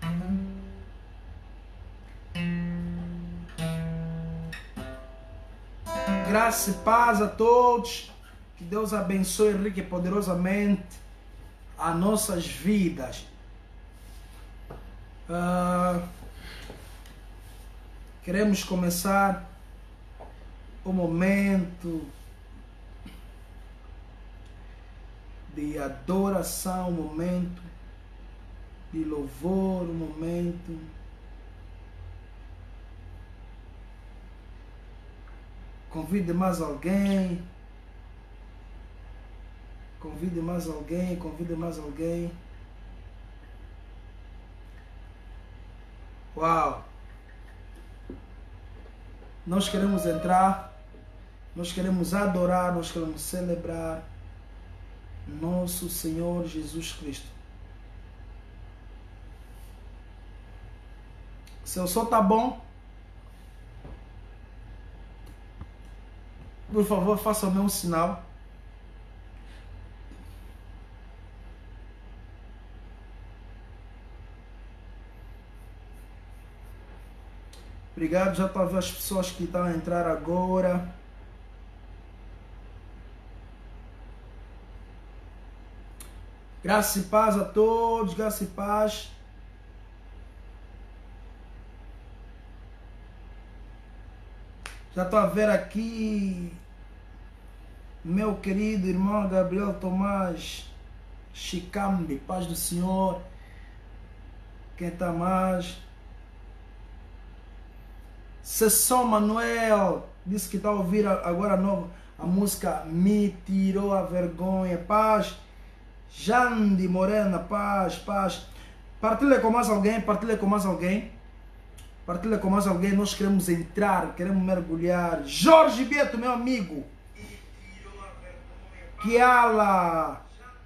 Graça e paz a todos. Que Deus abençoe rica e poderosamente as nossas vidas. Queremos começar o momento de adoração, um momento de louvor, um momento convide mais alguém, convide mais alguém, convide mais alguém. Uau! Nós queremos entrar, nós queremos adorar, nós queremos celebrar nosso Senhor Jesus Cristo. Seu som tá bom? Por favor, faça-me um sinal. Obrigado, já estou a ver as pessoas que estão a entrar agora. Graça e paz a todos, graça e paz. Já estou a ver aqui meu querido irmão Gabriel Tomás Chicambi, paz do Senhor. Quem está mais? Sessão Manuel disse que está a ouvir agora a música Me Tirou a Vergonha. Paz. Jande Morena, paz, paz. Partilha com mais alguém, partilha com mais alguém. Partilha com mais alguém, nós queremos entrar, queremos mergulhar. Jorge Beto, meu amigo. Kiala.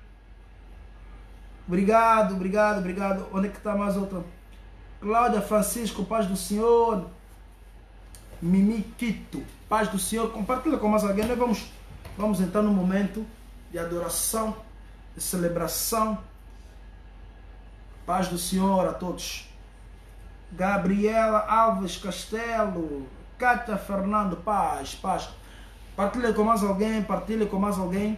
Obrigado, obrigado, obrigado. Onde é que está mais outra? Cláudia Francisco, paz do Senhor. Mimi Quito, paz do Senhor. Compartilha com mais alguém. Nós vamos entrar num momento de adoração, de celebração. Paz do Senhor a todos. Gabriela Alves Castelo, Cátia Fernando, paz, paz. Partilha com mais alguém, partilha com mais alguém.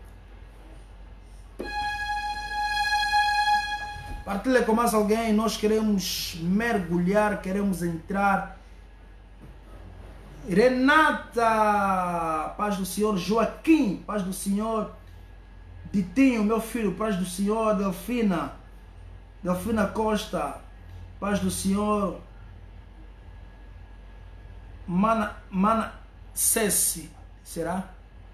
Partilha com mais alguém, nós queremos mergulhar, queremos entrar. Renata, paz do Senhor. Joaquim, paz do Senhor. Ditinho, meu filho, paz do Senhor. Delfina Costa, paz do Senhor. Mana Cessi, será?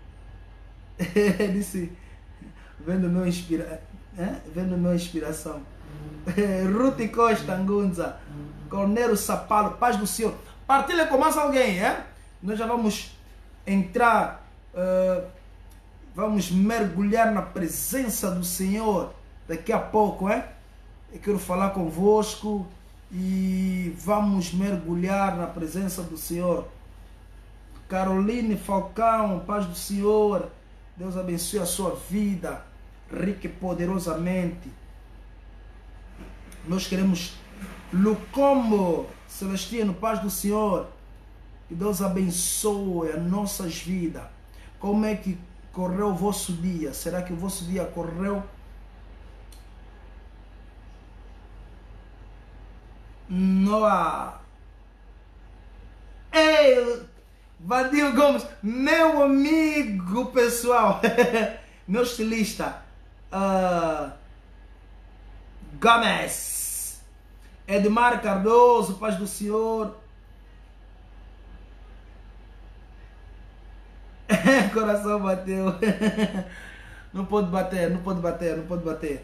Disse, vendo meu inspiração. Ruth Costa Angunza, Cornélio Sapalo, paz do Senhor. Partilha com mais alguém, é? Nós já vamos entrar, vamos mergulhar na presença do Senhor daqui a pouco, é? Eu quero falar convosco e vamos mergulhar na presença do Senhor. Caroline Falcão, paz do Senhor. Deus abençoe a sua vida, rica e poderosamente. Nós queremos Lucombo Celestino, paz do Senhor. Que Deus abençoe as nossas vidas. Como é que correu o vosso dia? Será que o vosso dia correu? Noah. Ei, Vadio Gomes, meu amigo pessoal, meu estilista, Gomes, Edmar Cardoso, paz do Senhor. Coração bateu. Não pode bater, não pode bater, não pode bater.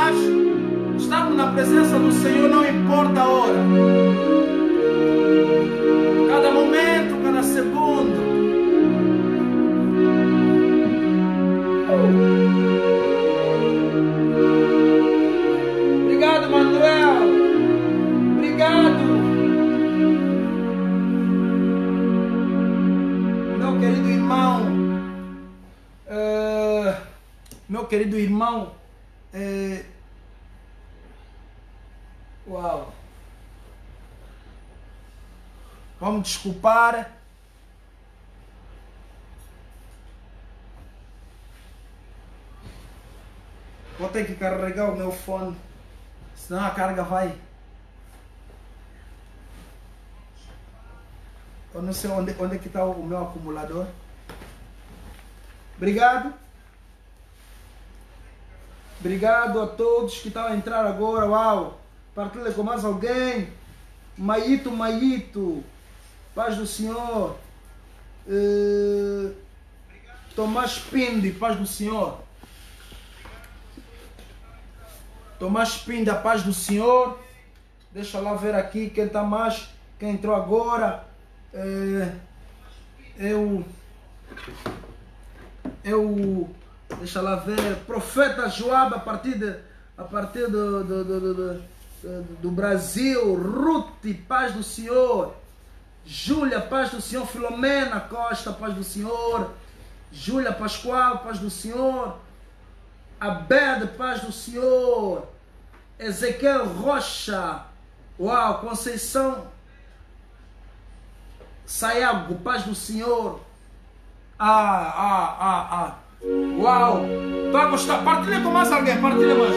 Mas estamos na presença do Senhor, não importa a hora. Cada momento, cada segundo. Obrigado, Manuel. Obrigado. Meu querido irmão. Meu querido irmão. Uau. Vamos desculpar. Vou ter que carregar o meu fone, senão a carga vai. Eu não sei onde é que está o meu acumulador. Obrigado. Obrigado a todos que estão a entrar agora. Uau! Partilha com mais alguém. Maíto. Paz do Senhor. Tomás Pindi, paz do Senhor. Tomás Pinda, paz do Senhor. Deixa lá ver aqui quem está mais. Quem entrou agora. Deixa lá ver. Profeta Joab a partir do Brasil. Ruth, paz do Senhor. Júlia, paz do Senhor. Filomena Costa, paz do Senhor. Júlia Pascoal, paz do Senhor. Abed, paz do Senhor. Ezequiel Rocha. Uau, Conceição Saiago, paz do Senhor. Uau. Tá a gostar? Partilha com mais alguém, partilha mais.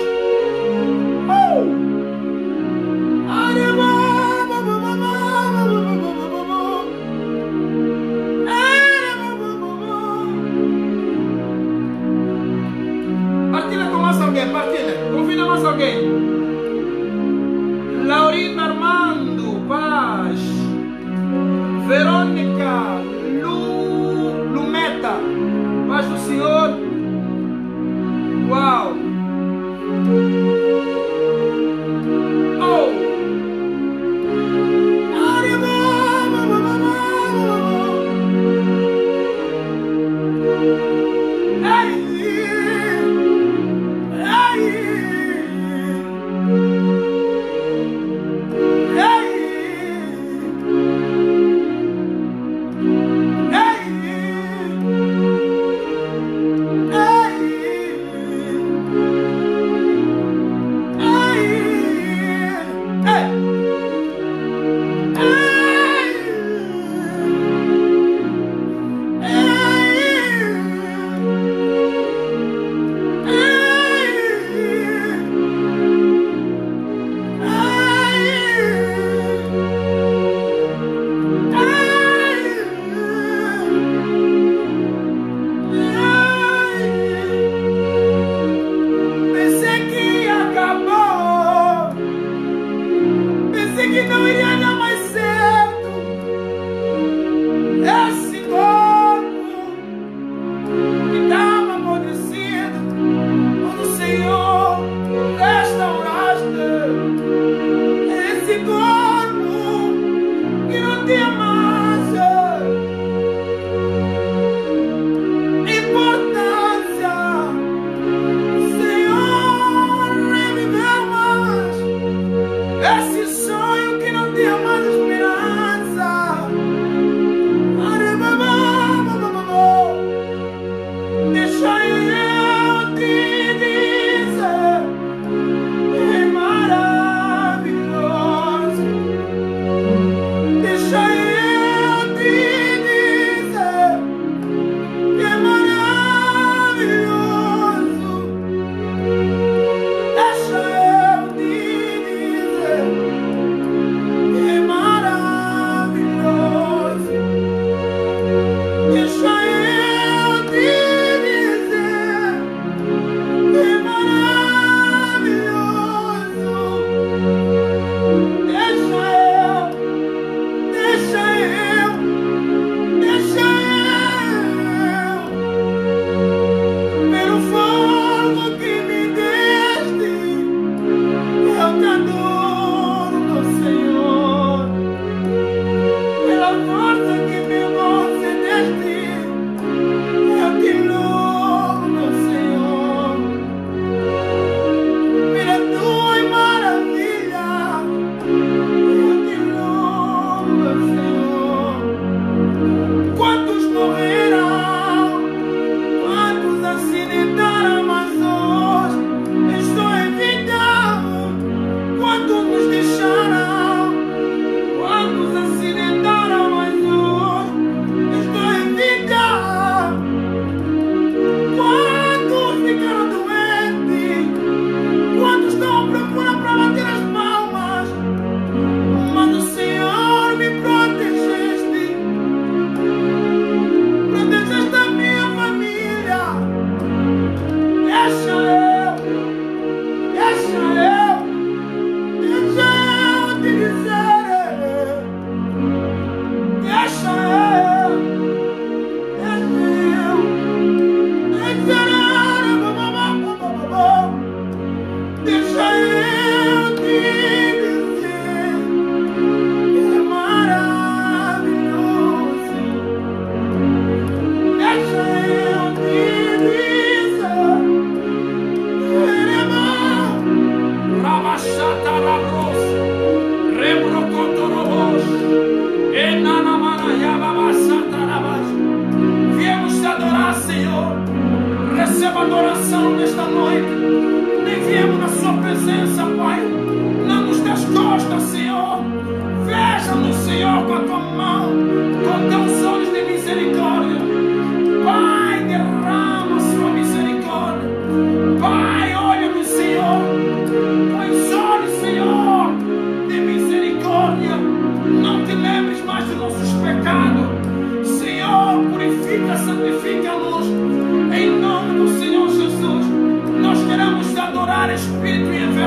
Partilha com mais alguém, partilha. Convida mais alguém. Laurina Armando, paz. Verônica Lumeta, paz do Senhor. Uau.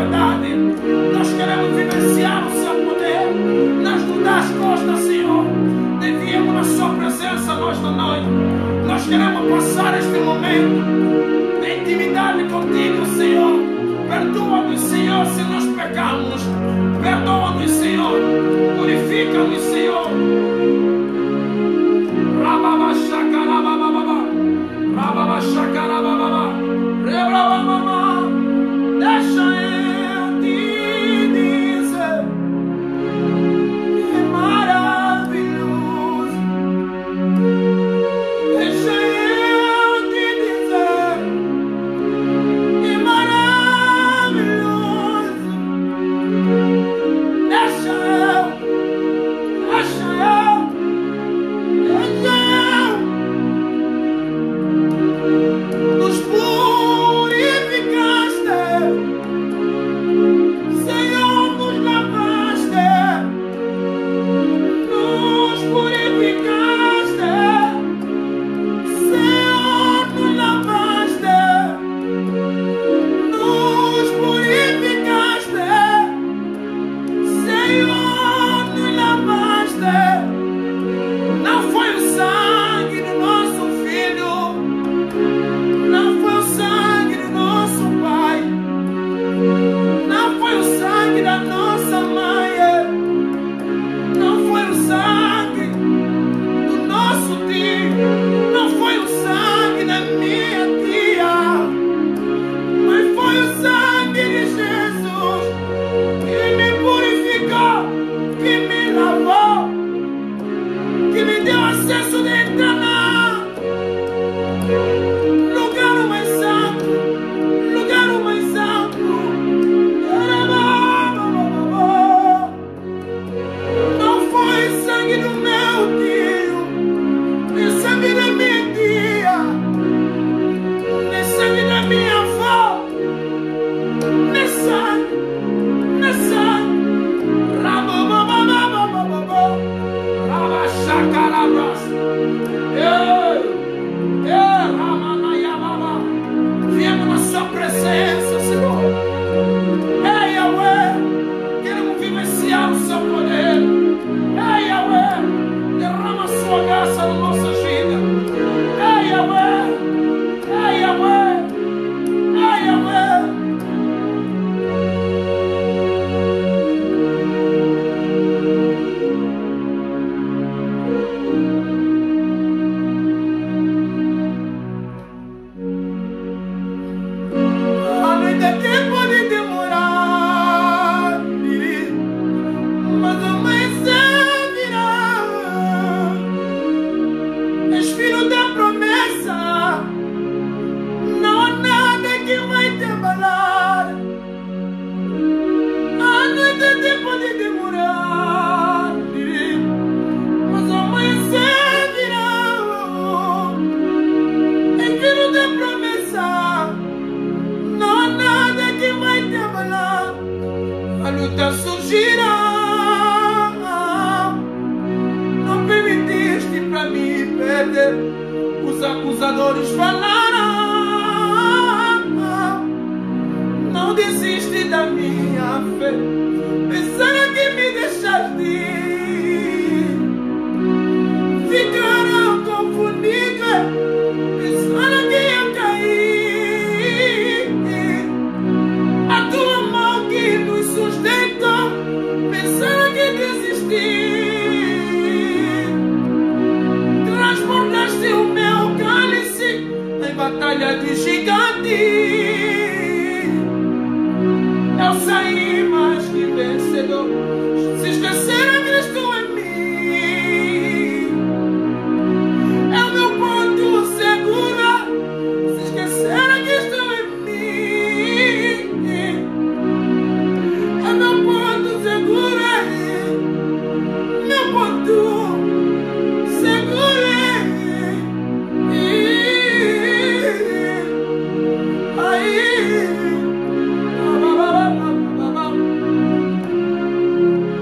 verdade. Nós queremos vivenciar o seu poder. Nós nos dás costas, Senhor. Devíamos na sua presença nesta noite. Nós queremos passar este momento de intimidade contigo, Senhor. Perdoa-nos, Senhor, se nós pecamos. Perdoa-nos, Senhor. Purifica-nos, Senhor. Deixa eu te dizer, é maravilhoso. Deixa eu te dizer, é maravilhoso. Deixa eu nos purificaste, Senhor, nos lavaste, nos purificaste, Senhor, nos lavaste, nos purificaste, Senhor, nos lavaste. Não foi o sangue do nosso filho, não foi o sangue do nosso pai, não foi o sangue da nossa mãe, não foi o sangue do nosso tio, não foi o sangue da minha tia, mas foi o sangue de Jesus que me purificou, que me lavou, que me deu acesso de entrar na lugar mais santo, lugar mais santo. Não foi sangue do meu tio, nem sangue da minha tia, nem sangue da minha avó, nem sangue, nem sangue. Viemos na sua presença, Senhor. Ei, Yahweh, queremos vivenciar o seu poder. Ei, Yahweh, derrama a sua graça na nossa vida. Ei, Yahweh, ei, Yahweh, ei, Yahweh. É tempo de demorar, mas amanhecer virá. És filho da promessa, não há nada que vai te abalar. A noite é tempo de demorar, mas amanhecer virá. És filho da promessa, não há nada que vai te abalar. A luta surgirá. Não permitiste para mim perder. Os acusadores falarão. Não desiste da minha fé. Pensaram que me deixaste ir. Ficarão confundidos. Pensaram que eu caí. A tua mão que nos sustentou, pensaram que desisti. Transformaste o meu cálice em batalha de gigante. Eu saí mais que vencedor. Se esqueceram que estou em mim, é o meu ponto seguro. Se esqueceram que estou em mim, é meu ponto seguro, meu ponto seguro. Aí,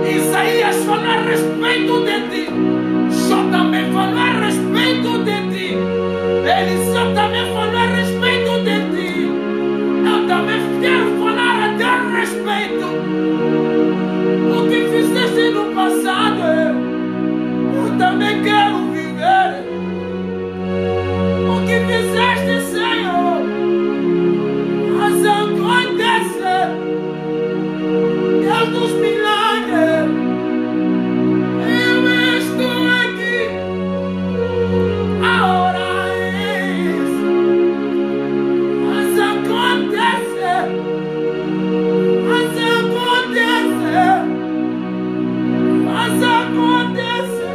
Isaías falou a respeito de ti. Jó também falou a respeito de ti. Eliseu também falou a respeito de ti. Eu também quero falar a teu respeito. O que fizeste no passado, eu também quero viver. O que fizeste, Senhor, mas acontece. Deus dos milagres, eu estou aqui. A hora é isso. Mas acontece. Mas acontece. Mas acontece.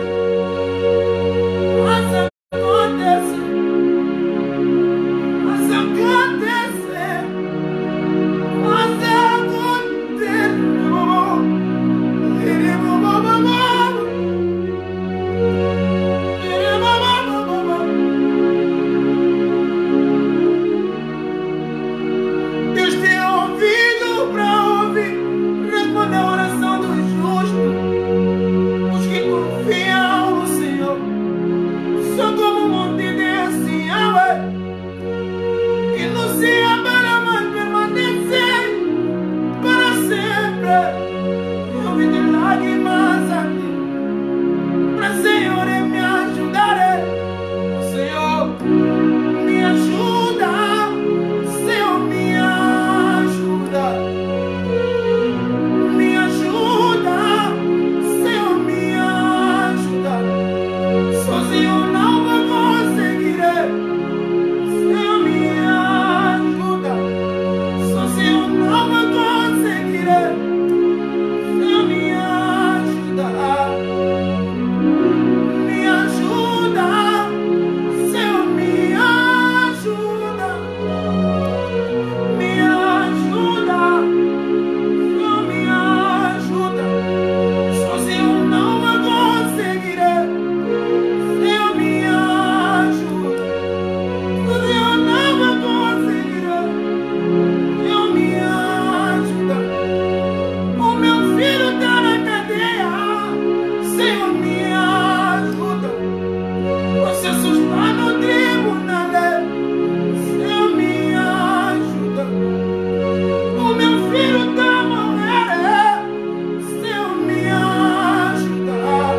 Mas acontece. Mas acontece. Mas acontece. Deus tem ouvido para ouvir, responde a oração do justo. Os que confiam no Senhor são como um monte de Sião, e no Sião para permanecer para sempre. Eu vi de lágrimas aqui, para Senhor me ajudar. Senhor, me ajuda. Senhor, me ajuda. Me ajuda. Senhor, me ajuda. Sozinho não vou conseguir. Senhor, me ajuda. Sozinho não vou conseguir. Senhor, me ajuda. Me ajuda. Senhor, me ajuda. Me ajuda. Senhor, me ajuda. Sozinho não vou conseguir. Senhor, me ajuda. Sozinho não vou conseguir. Senhor, me ajuda. O meu filho está na cadeia. Senhor, me ajuda. Processos lá no tribunal. Senhor, me ajuda. O meu filho está a morrer. Senhor, me ajuda.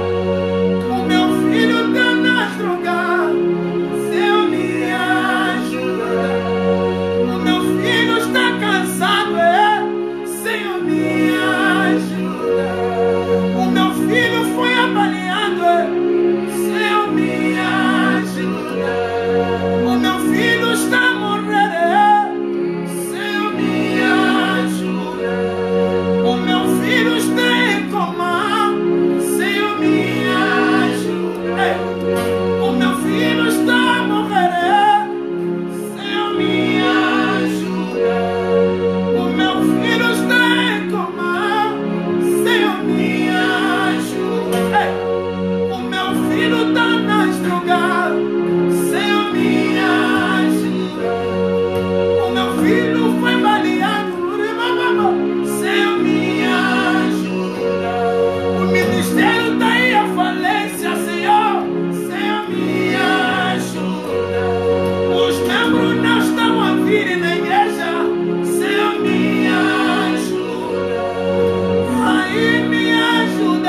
O meu filho está nas drogas. Senhor, me ajuda. O meu filho está cansado. Senhor, me ajuda. O meu filho foi avaliado. Senhor, me ajuda. O meu filho está a morrer. Senhor, me ajuda. O meu filho está em coma. Senhor, me ajuda. O meu filho está a morrer. Senhor, me ajuda. O meu filho está em coma. Senhor, me ajuda. O meu filho está nas drogas. Senhor, me ajuda. O meu filho foi baleado. Senhor, me ajuda. O ministério está em a falência, Senhor. Senhor, me ajuda. Os membros não estão a vir na igreja. Senhor, me ajuda. Aí me ajuda,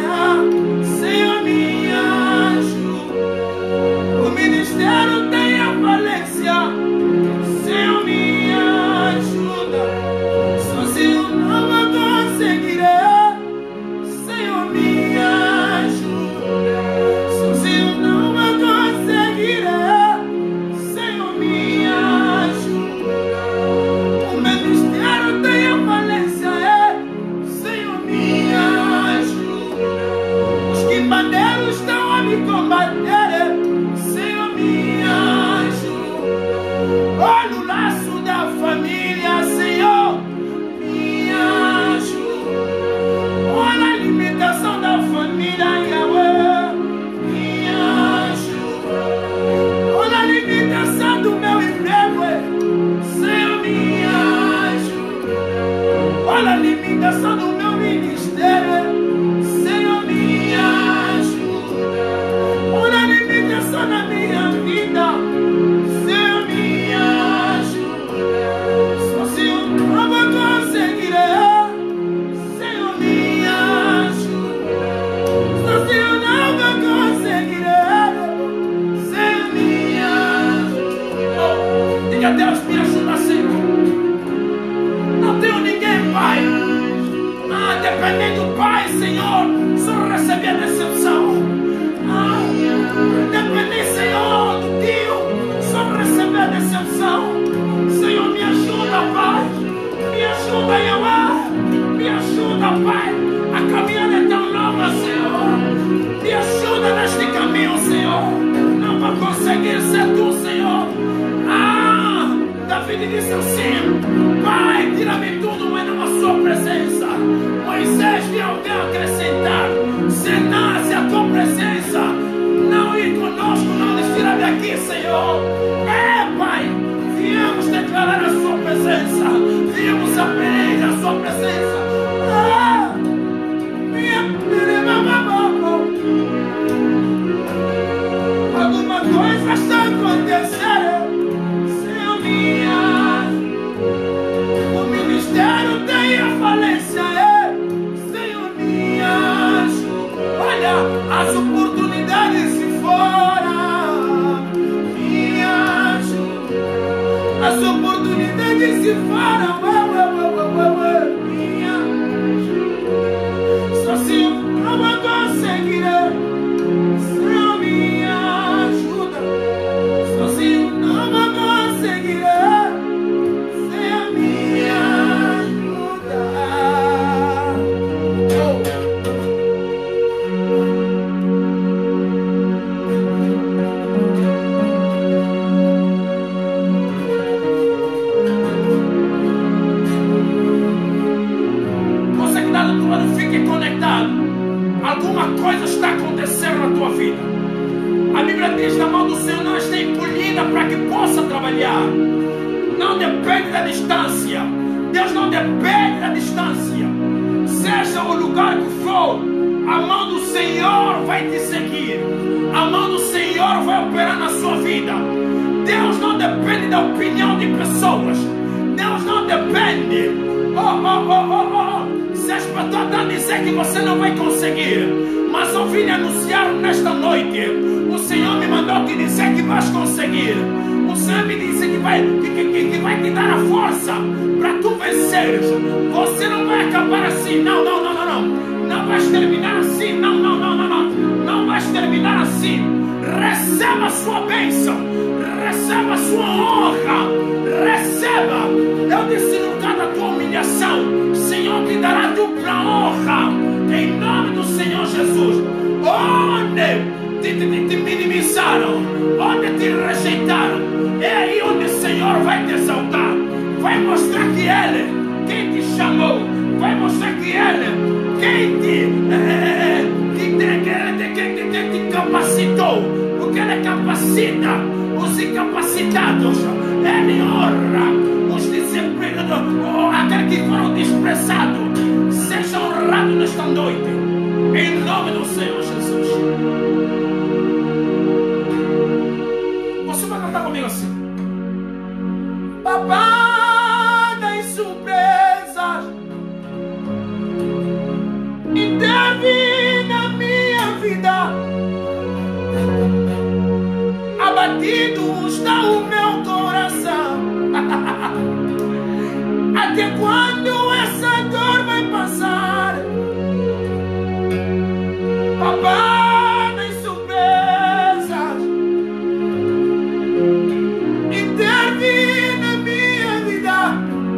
Senhor, me ajuda. O ministério tem a falência. Senhor, me ajuda. Sozinho não vou conseguir. Senhor, me ajuda. Sozinho não vou conseguir. Senhor, me ajuda. O ministério tem a falência. Senhor, me ajuda. Os que bandeiros estão a me combater. Senhor, me ajuda. Olha o laço da família, Senhor, me ajuda. Olha a limitação da família, Yahweh, me ajuda. Olha a limitação do meu emprego, Senhor, me ajuda. Olha a limitação do meu ministério. dependendo, Pai, Senhor, só receber a decepção. Depender, Senhor, do Tio, só receber a decepção. Senhor, me ajuda, Pai. Me ajuda, Yahweh. Me ajuda, Pai. A caminhada é tão longa, Senhor. Me ajuda neste caminho, Senhor. Não vou conseguir ser Tu, Senhor. Davi disse assim: Pai, tira-me tudo, mas não a sua presença. Moisés tem alguém a acrescentar. Se nasce a tua presença, não ir conosco, não nos tira daqui, Senhor. Pai, viemos declarar a sua presença, viemos apelar a sua presença. Alguma coisa está acontecendo, Senhor, o ministério tem a falência, Senhor, me ajuda. Olha, as oportunidades se foram, me ajuda. As oportunidades se foram, me ajuda. Só se eu não conseguirei, Senhor, me ajuda. Só se eu não conseguirei, Senhor, me ajuda. Você que está do outro lado, fique conectado. Alguma coisa está acontecendo na tua vida. A Bíblia diz: na mão do Senhor não está encolhida para que possa trabalhar. Não depende da distância. Deus não depende da distância. Seja o lugar que for, a mão do Senhor vai te seguir. A mão do Senhor vai operar na sua vida. Deus não depende da opinião de pessoas. Deus não depende. Se as pessoas estão dizendo que você não vai conseguir, mas eu vim anunciar nesta noite. O Senhor me mandou te dizer que vais conseguir. O Senhor me disse que vai te dar a força para tu venceres. Você não vai acabar assim. Não. Não vais terminar assim. Não vais terminar assim. Receba a sua bênção. Receba a sua honra. Receba. Eu disse: no lugar da tua humilhação, o Senhor te dará dupla honra. Em nome do Senhor Jesus. Onde te minimizaram, onde te rejeitaram, é aí onde o Senhor vai te exaltar. Vai mostrar que Ele, quem te chamou, vai mostrar que Ele, quem te capacitou, porque Ele capacita os incapacitados. Ele honra os desempregados, aqueles que foram desprezados. Seja honrado nesta noite, em nome do Senhor Jesus. Você vai cantar comigo assim: Papá das surpresas, intervém na minha vida. Abatido está o meu coração. Até quando essa dor vai passar? Papá das surpresas, intervém na minha vida.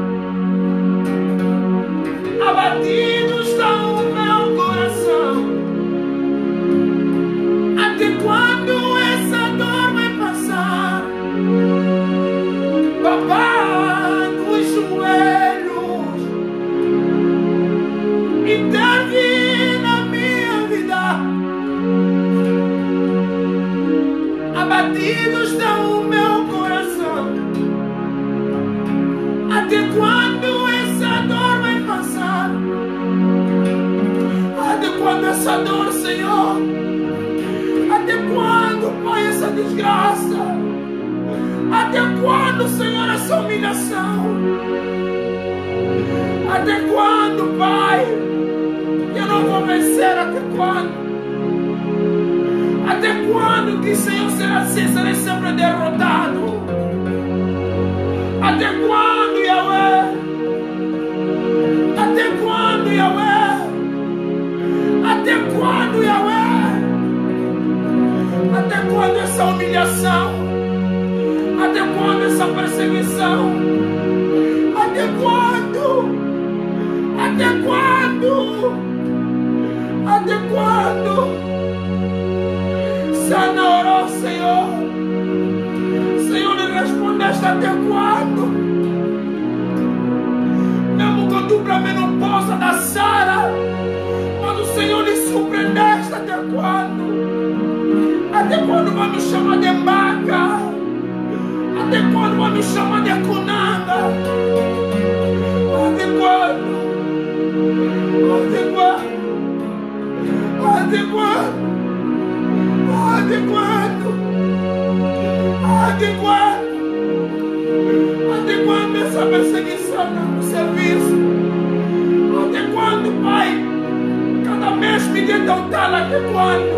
Abatido está o meu coração. Até quando essa dor vai passar? Papá dos joelhos, intervém na minha vida. Abatido está o meu coração. Até quando essa dor vai passar? Até quando essa dor, Senhor? Até quando, Pai, essa desgraça? Até quando, Senhor, essa humilhação? Até quando, Pai? Eu não vou vencer. Até quando? Até quando que, Senhor, serei sempre derrotado? Até quando, Yahweh? Até quando, Yahweh? coração. Até quando? Até quando? Até quando? Sana orou, Senhor. Senhor, lhe respondeste até quando? Mesmo com dupla menopausa da Sara, mas o Senhor lhe surpreendeste até quando? Até quando vai me chamar de Mbaca? Até quando vai me chamar de Kunanga? Até quando? Até quando? Até quando? Até quando? Até quando? Até quando essa perseguição no serviço? Até quando, Pai? Cada mês me dê tão tal, até quando?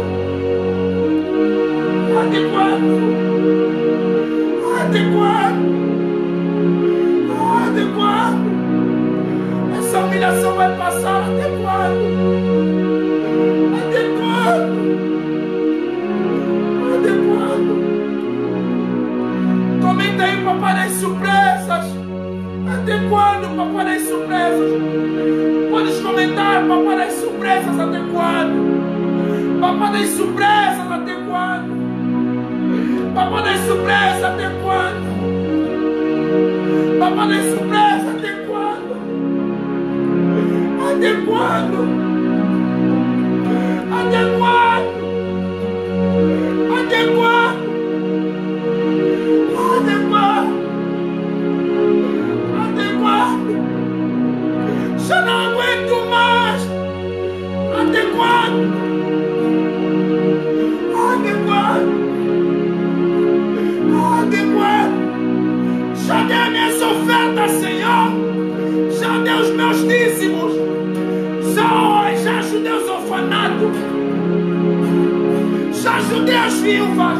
Até quando? Até quando? Até quando? Essa humilhação vai passar até quando? Até quando? Até quando? Comenta aí, papai das surpresas. Até quando, papai das surpresas? Podes comentar, papai das surpresas, até quando? Papai das surpresas, até quando? Papai das surpresas, até quando? Papai das surpresas, até quando? Até quando? Até quando? Até quando? Até quando? Até quando? Já não aguento mais. Até quando? Até quando? Até quando? Já dei minhas ofertas, Senhor. Já dei os meus dízimos. Já ajudei os orfanatos. Já ajudei as viúvas.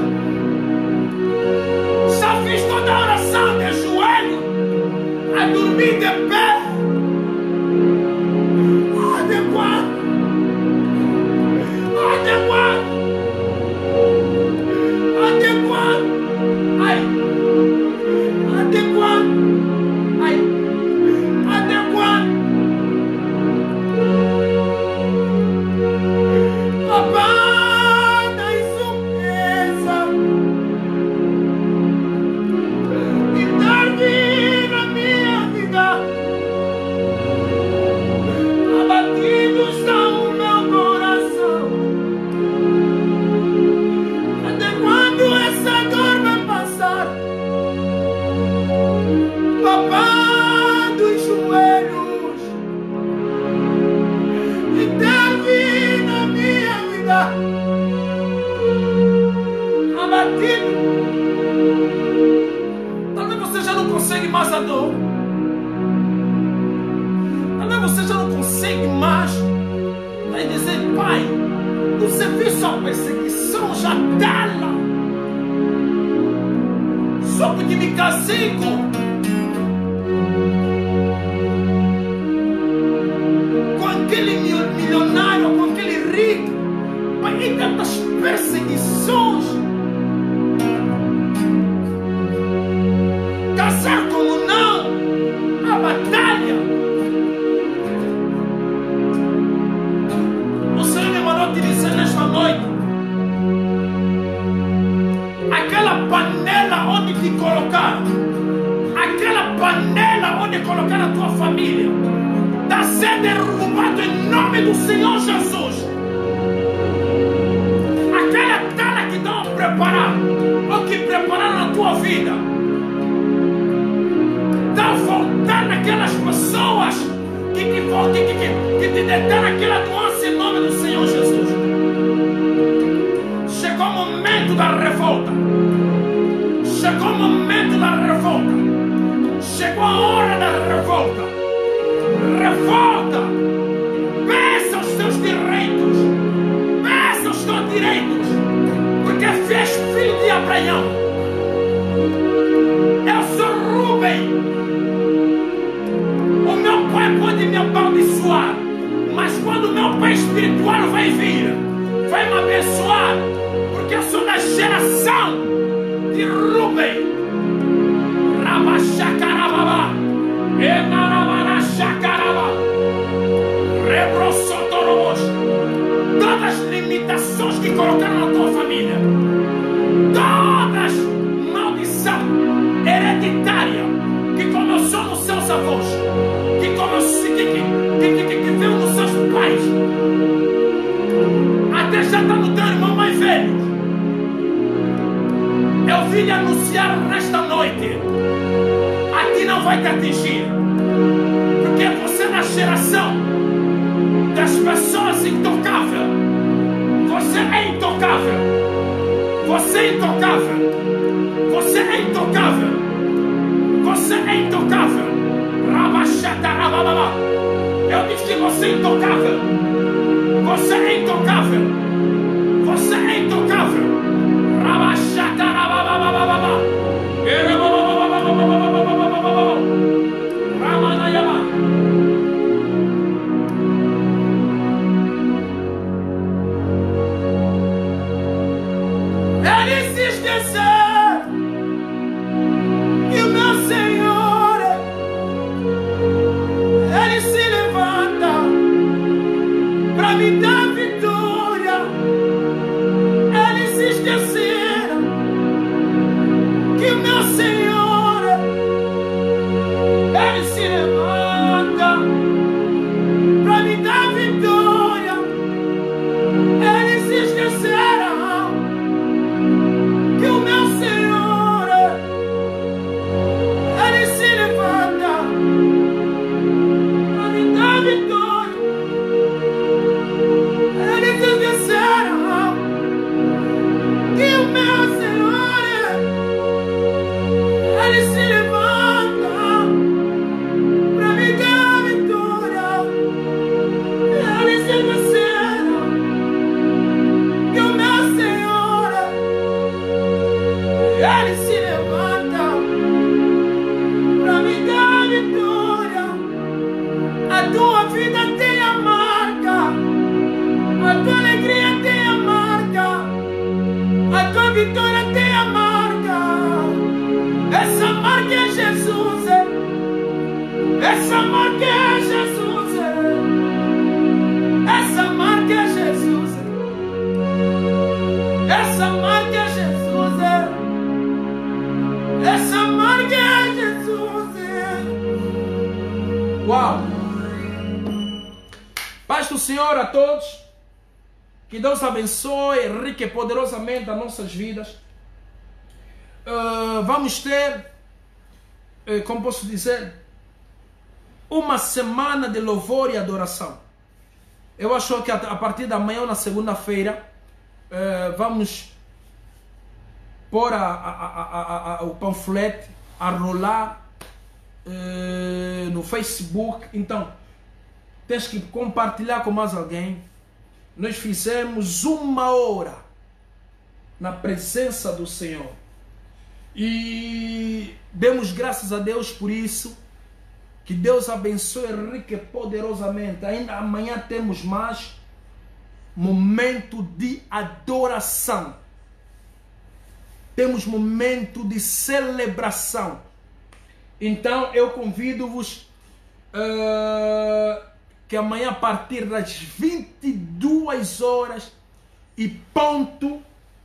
Já fiz toda a oração de joelho, a dormir de pé. Até quando? Até quando? Até quando? Ai! Até quando? Ai! Até quando? Papai da surpresa, intervir na minha vida. Abatido está o meu coração. Até quando essa dor vai passar? Papai dos joelhos, intervir na minha vida. Abatido. Talvez você já não consegue mais a dor. Talvez você já não consegue mais. Vai dizer, Pai, no serviço a perseguição já está lá. Só porque me casei com aquele milionário, com aquele rico. Paguei tantas perseguições. Casar como não, a batalha. O Senhor me mandou te dizer nesta noite: aquela panela onde te colocaram, aquela panela onde colocaram a tua família, está sendo derrubado em nome do Senhor Jesus. Aquela tela que estão a preparar, ou que prepararam a tua vida, está voltando aquelas pessoas que te deram aquela doença em nome do Senhor Jesus. Chegou o momento da revolta. Chegou o momento da revolta. Chegou a hora da revolta. Revolta! Peça os teus direitos! Peça os teus direitos! Porque fez filho de Abraão. Eu sou Rubem. O meu pai pode me abençoar, mas quando o meu pai espiritual vai vir, vai me abençoar, porque eu sou da geração de Rubem. Rabachá. Todas as limitações que colocaram na tua família, todas maldição hereditária que começou nos seus avós, que veio nos seus pais, até já está no teu irmão mais velho. Eu vim lhe anunciar nesta noite, a ti não vai te atingir, porque você é na geração das pessoas intocáveis. Você é intocável. Você é intocável. Você é intocável. Você é intocável. Eu disse que você é intocável. Você é intocável. Você é intocável. Ele se esqueceu que o meu Senhor, Ele se levanta para me dar vitória. Ele se esqueceu que o meu Senhor, Ele se levanta para me dar vitória. Eles se esqueceram que o meu Senhor, Ele se levanta para me dar vitória. Eles se esqueceram que o meu Senhor, Ele se levanta para me dar vitória. Eles se esqueceram que o meu Senhor, Ele se levanta para me dar vitória. A tua vida tem a marca, a tua alegria tem a marca, a tua vitória tem a marca. Essa marca é Jesus. Essa marca é Jesus. Essa marca é Jesus. Essa marca é Jesus. Essa marca é Jesus. Uau! Paz do Senhor a todos. Que Deus abençoe rica e poderosamente as nossas vidas. Vamos ter, como posso dizer, uma semana de louvor e adoração. Eu acho que a partir da manhã, na segunda-feira, vamos pôr o panfleto a rolar no Facebook. Então, tens que compartilhar com mais alguém. Nós fizemos 1 hora na presença do Senhor. E demos graças a Deus por isso. Que Deus abençoe rica e poderosamente. Ainda amanhã temos mais momento de adoração. Temos momento de celebração. Então eu convido-vos que amanhã a partir das 22 horas e ponto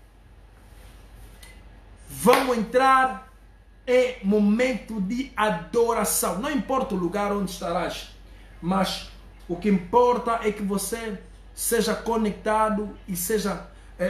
vamos entrar em momento de adoração. Não importa o lugar onde estarás, mas o que importa é que você seja conectado e seja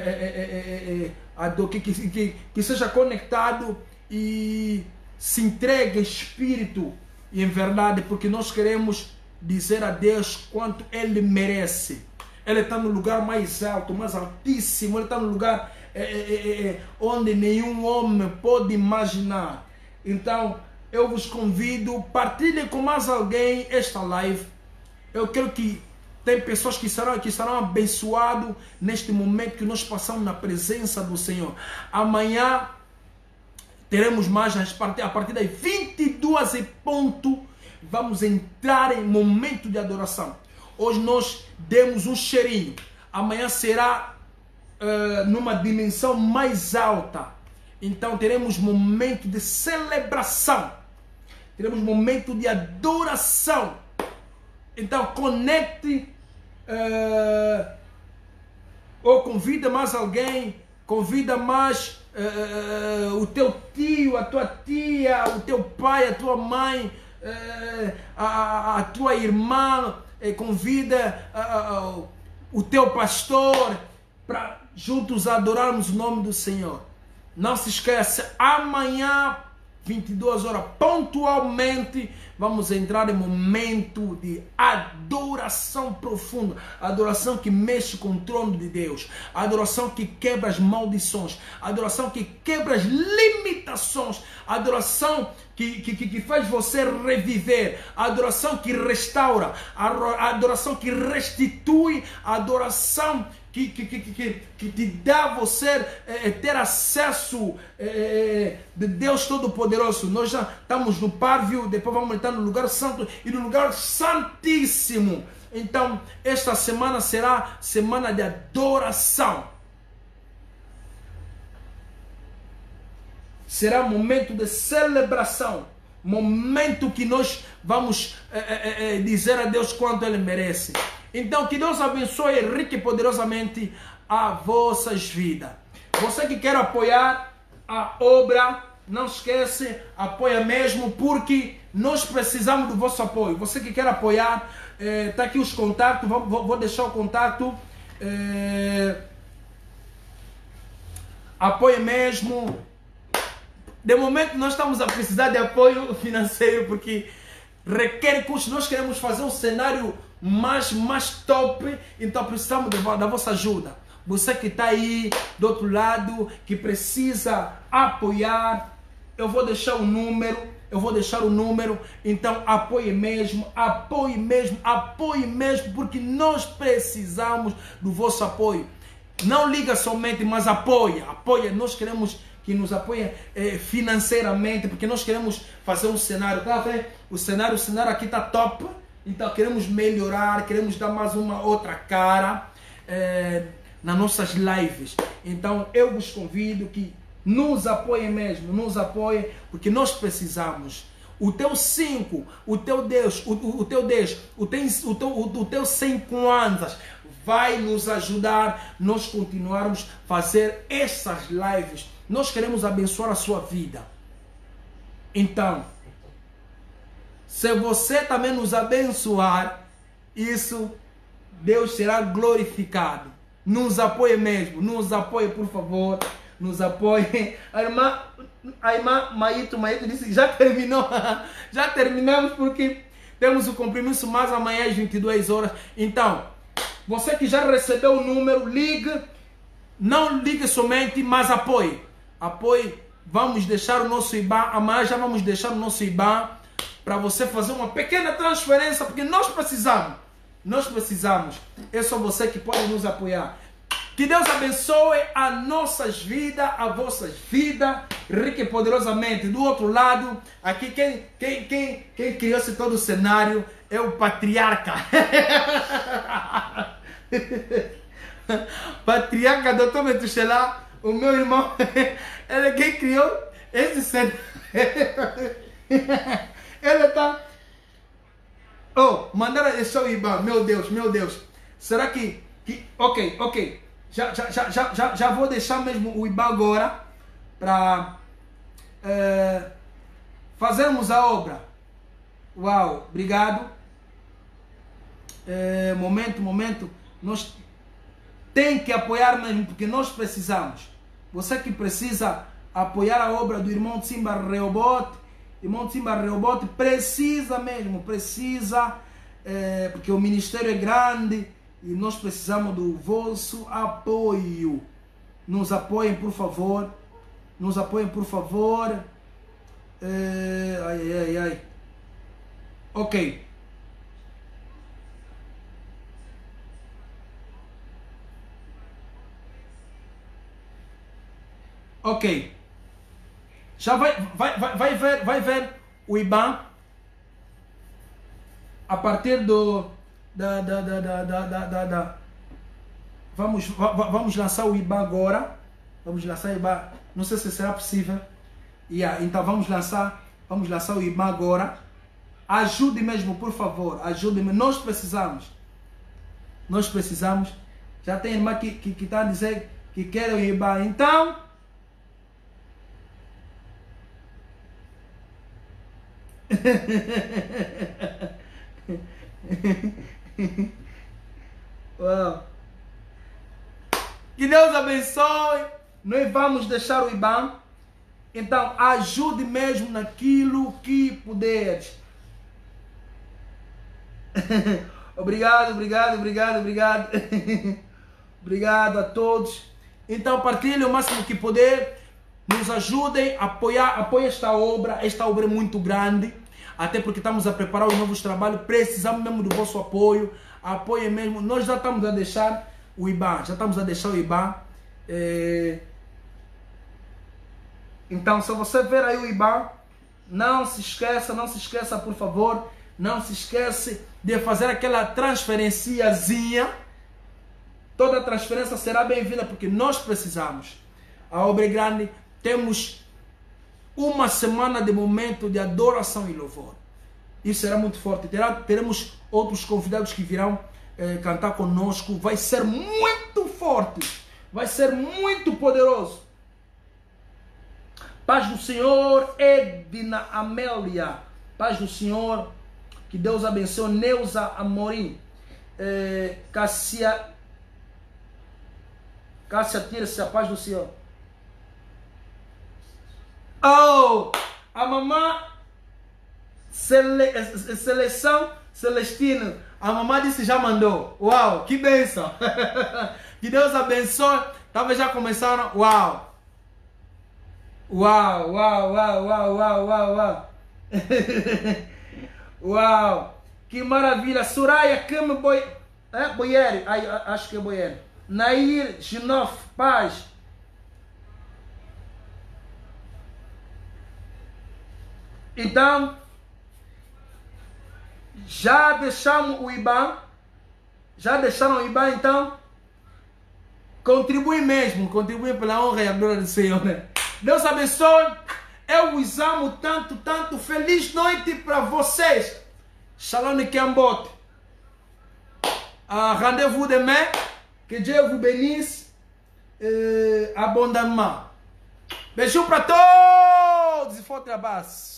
que seja conectado e se entregue espírito e em verdade, porque nós queremos dizer a Deus quanto Ele merece. Ele está no lugar mais alto, mais altíssimo. Ele está no lugar onde nenhum homem pode imaginar. Então eu vos convido, partilhem com mais alguém esta live. Eu quero que tem pessoas que serão abençoadas neste momento que nós passamos na presença do Senhor. Amanhã teremos mais a partir das 22 e ponto. Vamos entrar em momento de adoração. Hoje nós demos um cheirinho. Amanhã será numa dimensão mais alta. Então teremos momento de celebração. teremos momento de adoração. Então conecte, ou convida mais alguém, convida mais o teu tio, a tua tia, o teu pai, a tua mãe, a tua irmã, convida o teu pastor para juntos adorarmos o nome do Senhor. Não se esqueça, amanhã 22 horas pontualmente vamos entrar em momento de adoração profunda, adoração que mexe com o trono de Deus, adoração que quebra as maldições, adoração que quebra as limitações, adoração que faz você reviver, adoração que restaura, adoração que restitui, adoração que te dá a você ter acesso de Deus Todo-Poderoso. Nós já estamos no párvio, depois vamos entrar no lugar santo e no lugar santíssimo. Então, esta semana será semana de adoração. Será momento de celebração. Momento que nós vamos dizer a Deus quanto Ele merece. Então, que Deus abençoe rica e poderosamente a vossas vidas. Você que quer apoiar a obra, não esquece, apoia mesmo, porque nós precisamos do vosso apoio. Você que quer apoiar, está aqui os contatos, vou deixar o contato. Apoia mesmo. De momento nós estamos a precisar de apoio financeiro, porque requer custos. Nós queremos fazer um cenário mais top, então precisamos da vossa ajuda. Você que está aí do outro lado, que precisa apoiar, eu vou deixar o número, então apoie mesmo, porque nós precisamos do vosso apoio. Não liga somente, mas apoia, nós queremos que nos apoie financeiramente, porque nós queremos fazer um cenário, tá vendo? O cenário aqui está top. Então queremos melhorar, queremos dar mais uma outra cara nas nossas lives. Então eu vos convido que nos apoiem mesmo, porque nós precisamos. O teu 5, o teu 10, o teu 10, o teu 50 vai nos ajudar nós continuarmos a fazer essas lives. Nós queremos abençoar a sua vida. Então, se você também nos abençoar, isso, Deus será glorificado. Nos apoie mesmo, por favor, nos apoie. A irmã Maíto disse, já terminou, já terminamos, porque temos o compromisso mais amanhã às 22 horas. Então, você que já recebeu o número, ligue, não ligue somente, mas apoie. Vamos deixar o nosso IBAN, amanhã já vamos deixar o nosso IBAN, para você fazer uma pequena transferência, porque nós precisamos. É só você que pode nos apoiar. Que Deus abençoe as nossas vidas, as vossas vidas, rica e poderosamente. Do outro lado, aqui quem criou esse todo o cenário é o patriarca. Patriarca Dr. Metuxelá, o meu irmão, ele é quem criou esse cenário. Ele está... mandaram deixar o IBAN. Meu Deus. Será que... Ok. Já vou deixar mesmo o IBAN agora. Para fazermos a obra. Uau, obrigado. Momento. Nós tem que apoiar mesmo, porque nós precisamos. Você que precisa apoiar a obra do irmão Simba Rehoboth. Irmão Simba Rehoboth precisa, porque o ministério é grande e nós precisamos do vosso apoio. Nos apoiem, por favor. Ok. Já vai ver o IBAN a partir vamos lançar o IBAN agora. Não sei se será possível. Então vamos lançar Vamos lançar o IBAN agora. Ajude mesmo, por favor. Ajude-me. Nós precisamos. Nós precisamos. Já tem irmã que está a dizer que quer o IBAN. Então... Uau. Que Deus abençoe. Nós vamos deixar o IBAN. Então, ajude mesmo naquilo que puderes. Obrigado, obrigado, obrigado, obrigado. Obrigado a todos. Então, partilhem o máximo que puder. Nos ajudem a apoiar esta obra. Esta obra é muito grande. Até porque estamos a preparar os novos trabalhos. Precisamos mesmo do vosso apoio. Apoiem mesmo. Nós já estamos a deixar o IBAN. Já estamos a deixar o IBAN. Então, se você ver aí o IBAN, não se esqueça, por favor. Não se esquece de fazer aquela transferenciazinha. Toda transferência será bem-vinda, porque nós precisamos. A obra é grande. Temos uma semana de momento de adoração e louvor. Isso será muito forte. Teremos outros convidados que virão cantar conosco. Vai ser muito forte. Vai ser muito poderoso. Paz do Senhor, Edna Amélia. Paz do Senhor. Que Deus abençoe. Neuza Amorim. Cássia Tira-se, a paz do Senhor. Oh, a mamã Seleção Celestina. A mamã disse já mandou. Uau, que bênção. Que Deus abençoe. Talvez já começaram. Uau. Uau, uau, uau, uau, uau, uau, uau. Uau, que maravilha. Soraya Kame Boieri, acho que é Boieri. Nair Ginoff, paz. Então, já deixamos o IBAN. Já deixaram o IBAN, então? Contribui mesmo, contribui pela honra e a glória do Senhor, né? Deus abençoe. Eu os amo tanto, tanto. Feliz noite para vocês. Shalom et Kambot. Rendez-vous demain. Que Dieu vous bénisse abondamment. Beijo para todos e forte abraço.